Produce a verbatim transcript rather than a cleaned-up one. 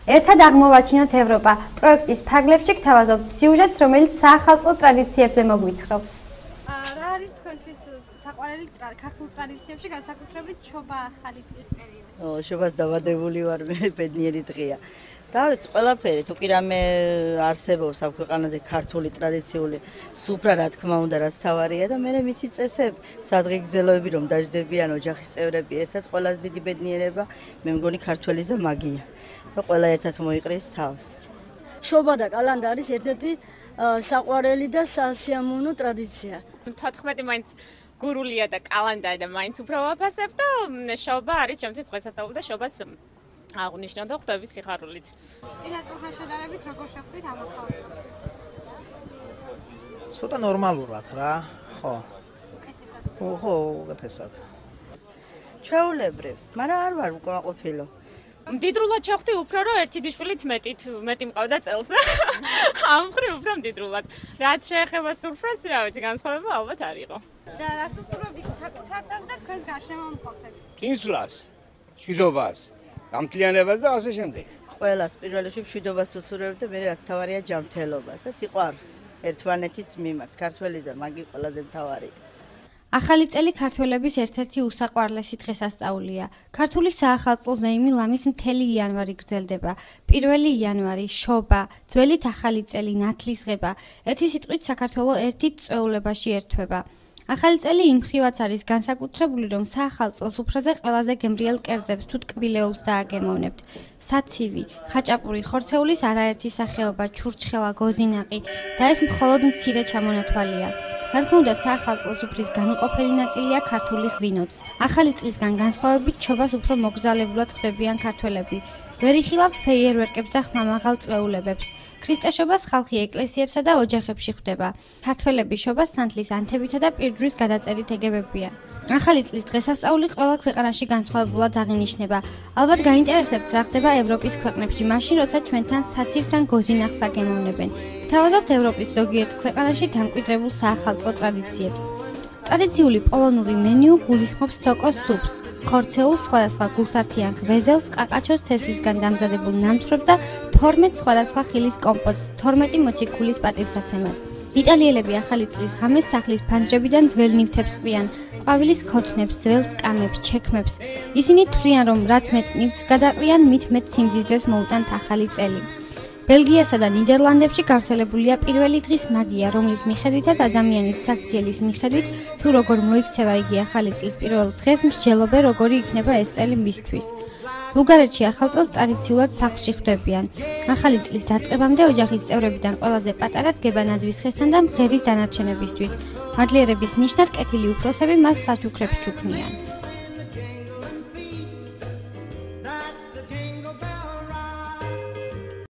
ერთად აღმოვაჩინოთ ევროპა. პროექტის ფარგლებში გთავაზობთ სიუჟეტს, რომელიც საახალწლო ტრადიციებზე მოგვითხრობს. რა არის თქვენთვის საყვარელი ქართულ ტრადიციებში, განსაკუთრებით შობა ახალი წლის პერიოდში? ო, შობას დავადებული ვარ, მე ბედნიერი დღეა. რა ვიცი, ყველაფერი, თუ კი რამე არსებობს ამ ქვეყანაზე ქართული ტრადიციული სუფრა, რა თქმა უნდა, რაც თავარია და მე მისი წესები, სადღეგრძელოები რომ დაждდებიან ოჯახის წევრები ერთად, ყველაზე დიდი ბედნიერება, მე მგონი ქართველისა მაგია. და ყველა ერთად მოიყრის თავს. შობა და კალანდა არის ერთ-ერთი საყვარელი და სასიამოვნო ტრადიცია. თოთხმეტი მაინც გურულია და კალანდა და მაინც უფრო ვაფასებ და შობა არის ჩემთვის დღესასწაული და შობას აღნიშნავ და ხვდები სიხარულით. წინა წელთან შედარებით როგორ შეხვდით ამ მოთხოვნას? ცოტა ნორმალურად რა, ხო. ხო, უკეთესად. ჩვეულებრივ, მაგრამ არ ვარ უკმაყოფილო. მდიდრულად ჩავხდი უფრო რომ ერთი დიშვილი თმეტით მეტი მყავდა წელს და ამ მხრივ უფრო მდიდრულად. რაც შეეხება სურფრას, რა ვიცი, განსხვავება ალბათ არ იყო. და რას უსურვებთ საკუთართან და თქვენს გარშემო მყოფებს? კინსვლას, მშვიდობას, გამთლიანებას და ასე შემდეგ. ყველას პირველ რიგში მშვიდობას უსურვებ და მე რაც თავარია ჯანმრთელობას და სიყვარულს ერთმანეთის მიმართ. ქართველისა მაგი ყველაზე მთავარია. ახალი წელი ქართველების ერთ-ერთი უსაყვარლესი დღესასწაულია. ქართული საახალწლო ზეიმი ლამის მთელი იანვარი გრძელდება. პირველი იანვარი, შობა, ძველით ახალი წელი, ნათლისღება. ერთი სიტყვით საქართველო ერთით წვეულებაში ერთვება. ახალი წელი იმ მხრივაც არის განსაკუთრებული, რომ საახალწლო სუფრაზე ყველაზე გემრიელ კერძებს თუ ტკბილეულს დააგემოვნებთ. საცივი, ხაჭაპური, ხორცეულის არაერთი სახეობა, ჩურჩხელა, გოზინაყი და ეს მხოლოდ მცირე ჩამონათვალია. რა თქმა უნდა, საახალწლო სუფრის განუყოფელი ნაწილია ქართული ღვინოც. ახალი წლისგან განსხვავებით, შობას უფრო მოგზალებულად ხვდებიან ქართველები. ვერ იხილავთ ფეიერვერკებს და ხმამაღალ წვეულებებს. ქრისტესობას ხალხი ეკლესიებსა და ოჯახებში ხვდება. ქართველები შობას სანთლის ანთებითა და პირჯვრის გადაწერით ეგებებიან. ახალი წლის დღესასწაული ყველა ქვეყანაში განსხვავებულად აღინიშნება. ალბათ გაინტერესებთ, რა ხდება ევროპის ქვეყნებში, მაშინ როცა ჩვენთან საცივს ან გოზინახს აგემოვნებენ. გთავაზობთ ევროპის ზოგიერთ ქვეყანაში დამკვიდრებულ საახალწლო ტრადიციებს. ტრადიციული პოლონური მენიუ გულისხმობს სოკოს სუპს, ხორცეულს, სხვადასხვა გულსართიან ღვეზელს, ყაყაჩოს თესლისგან დამზადებულ ნამთვრებს და თორმეტ სხვადასხვა ხილის კომპოტს, თორმეტი მოციქულის პატივსაცემად. იტალიელები ახალი წლის ღამეს სახლის ფანჯრებიდან ძველ ნივთებს ყრიან, ყვავილის ქოთნებს, ძველ სკამებს, ჩექმებს. ისინი თვლიან, რომ რაც მეტ ნივთს გადაყრიან, მით მეტ სიმდიდრეს მოუტანთ ახალი წელი. ბელგიასა და ნიდერლანდებში გავრცელებულია პირველი დღის მაგია, რომლის მიხედვითაც ადამიანის საქციელის მიხედვით თუ როგორ მოიქცევა იგი ახალი წლის პირველ დღეს, მსჯელობენ როგორი იქნება ეს წელი მისთვის. ბულგარეთში ახალ წელს ტრადიციულად სახლში ხვდებიან. ახალი წლის დაწყებამდე ოჯახის წევრებიდან ყველაზე პატარა დგება ნაძვის ხესთან და მღერის დანარჩენებისთვის. მადლიერების ნიშნად კეთილი უფროსები მას საჩუქრებს ჩუქნიან.